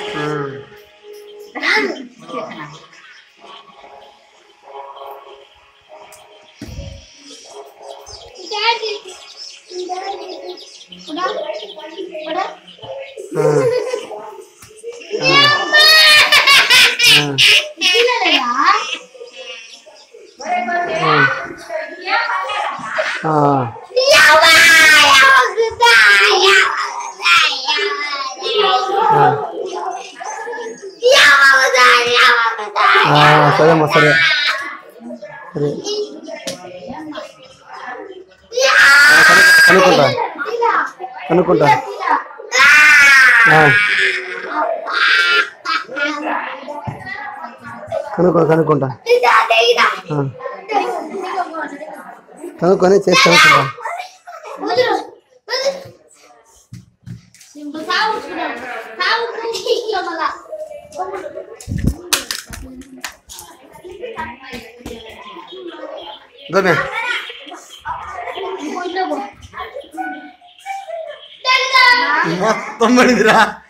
సరే అమ్మా సరే సరే కనుక్కుంటా కనుక్కుంటా కనుక్కుంటా కనుక్కొని చేసి కనుక్కుంటా దోమే మొత్తం పడిందిరా